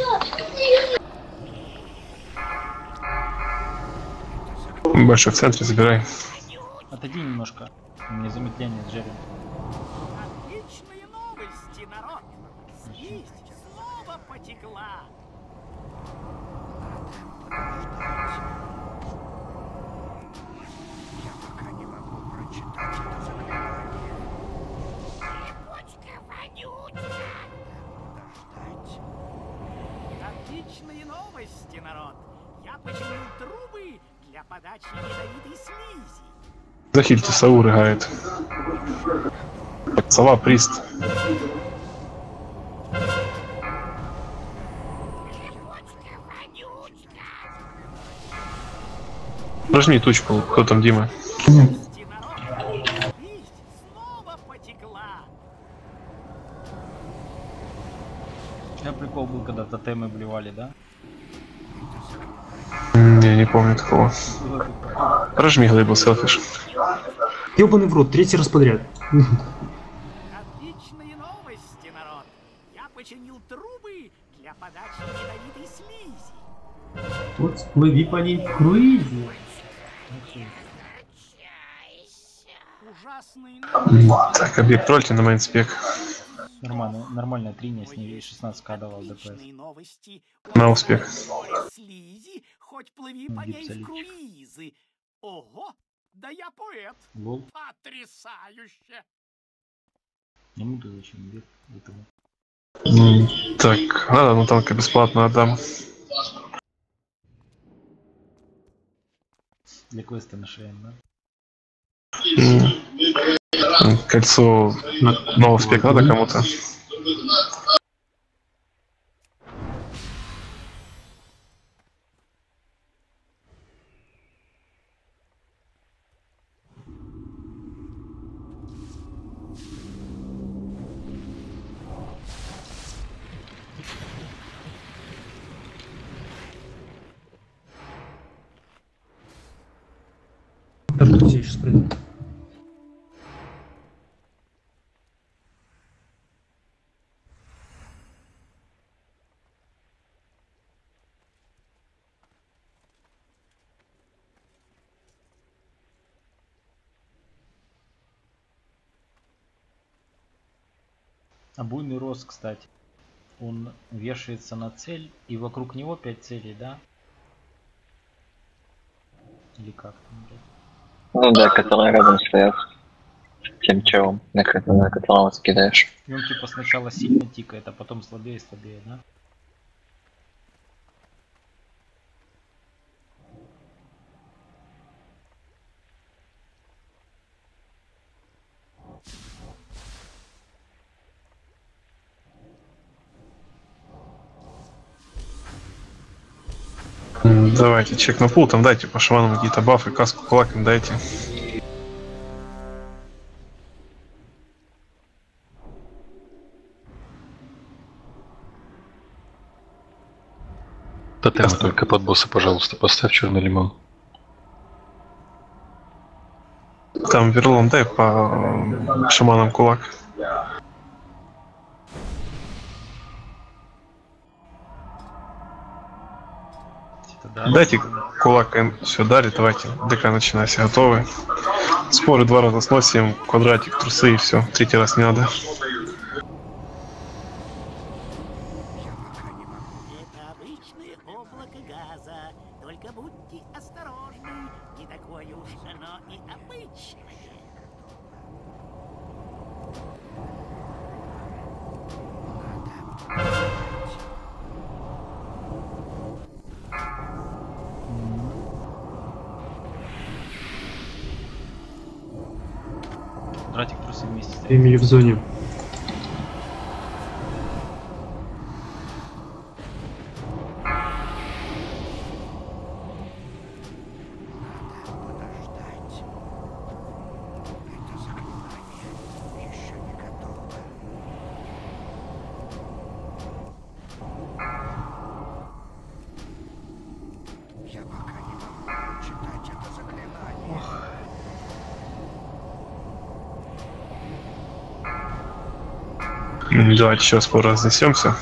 Больше в центре забирай. Отойди немножко. Мне замедление с Джерри. Отличные новости, народ! Слизь снова потекла. Я пока не могу прочитать это заклинание. Липучка вонючка! Подождать. Отличные новости, народ! Я починил трубы для подачи ядовитой слизи. Захильте, сову рыгает. Сова, прист. Прожми тучку, кто там, Дима? Я прикол был, когда тотемы блевали, да? Не, не помню такого. Прожми глыбу, селфиш. Ёбаный в рот, третий раз подряд. Отличные новости, народ! Я починил трубы для подачи ядовитой слизи. Вот сплыви по ней в круизе. Ужасные Так, объект тролльте на мейнспек. Нормально, нормальная триня, с ней шестнадцать к давал ДПС. новости. На успех. Слизи, хоть плыви по ней в круизы. Ого, да я поэт. Лол. Потрясающе. Не буду зачем бег этого. М, Так, надо, ну танка бесплатно отдам. Для квеста на шее, да? М, Кольцо на, на успех надо кому-то? Подожди, я сейчас приду. А буйный рост, кстати, он вешается на цель, и вокруг него пять целей, да? Или как там, блядь? Ну да, которые рядом стоят. Тем челом, на которого ты кидаешь. И он типа сначала сильно тикает, а потом слабее и слабее, да? Давайте, чек на пул, там дайте по шаманам какие-то бафы, каску кулак им дайте. Тотем только под босса, пожалуйста, поставь черный лимон. Там верлом дай по шаманам кулак. Дайте кулак, все дали, давайте, ДК начинайся, готовы. Споры два раза сносим, квадратик, трусы и все, третий раз не надо. Это обычное облако газа, только будьте осторожны, не такое уж оно и обычное. Квадратик, трусы вместе стоят. Эмили в зоне. Давайте сейчас спор разнесемся.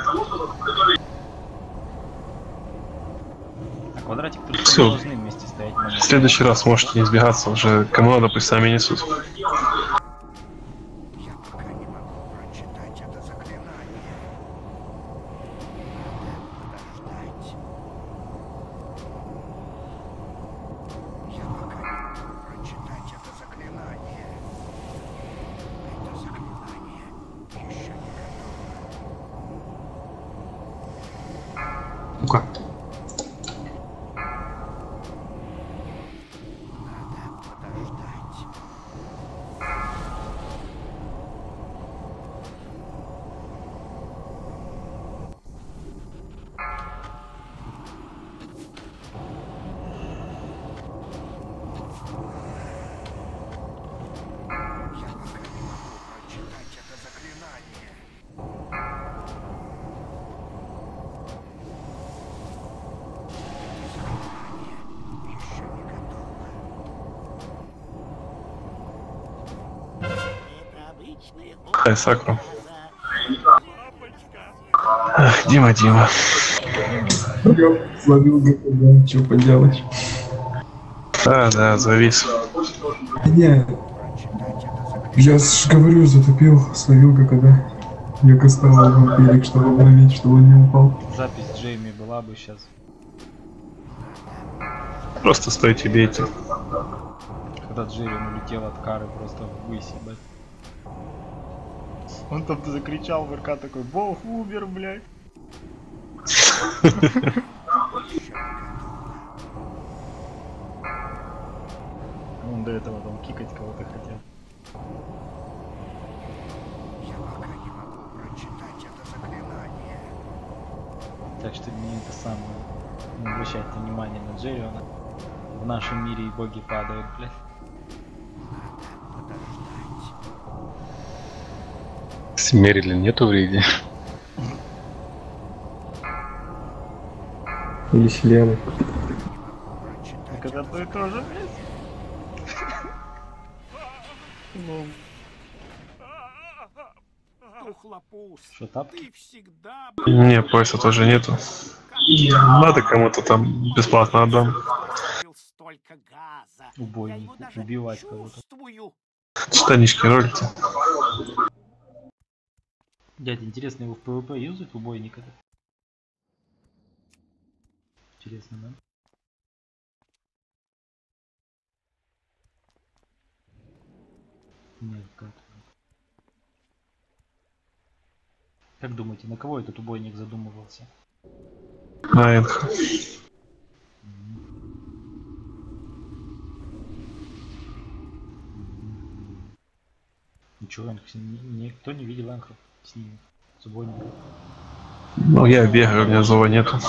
А квадратик, трусы Всё. должны вместе стоять. В следующий раз можете не избегаться, уже кому надо, пусть сами несут. Ну-ка. Хай, Сакру. Ах, Дима, Дима. Я словил ГКД, что поделать. Да, да, завис. Не, я ж говорю, затупил, словил ГКД. Я кастовал вампирик, чтобы обновить, чтобы он не упал. Запись Джейми была бы сейчас. Просто стойте, бейте. Когда Джерри улетел от кары просто ввысь, ебать. Он там закричал в РК такой: "Бог умер, блядь". Он до этого там кикать кого-то хотел. Так что не это самое. Не обращайте внимания на Джерриона. В нашем мире и боги падают, блядь. Мерилин нету в рейде. Или Селена. Так это то и то же, блядь. Ну. Что там? Не, пояса тоже нету. Надо кому-то там бесплатно отдам. Убойник, убивать кого-то. Штанишки ролите. Дядя, интересно, его в ПВП юзают убойника? Интересно, да? Нет, как. Как думаете, на кого этот убойник задумывался? На Энха. Ничего, Энх, никто не видел Энхов с ними, с убойником. Ну, я бегаю, у меня зова нету.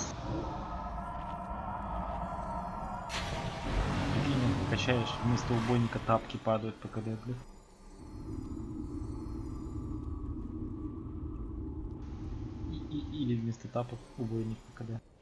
Прикинь, качаешь, вместо убойника тапки падают по КД, блядь. И- и- Или вместо тапок убойник по КД.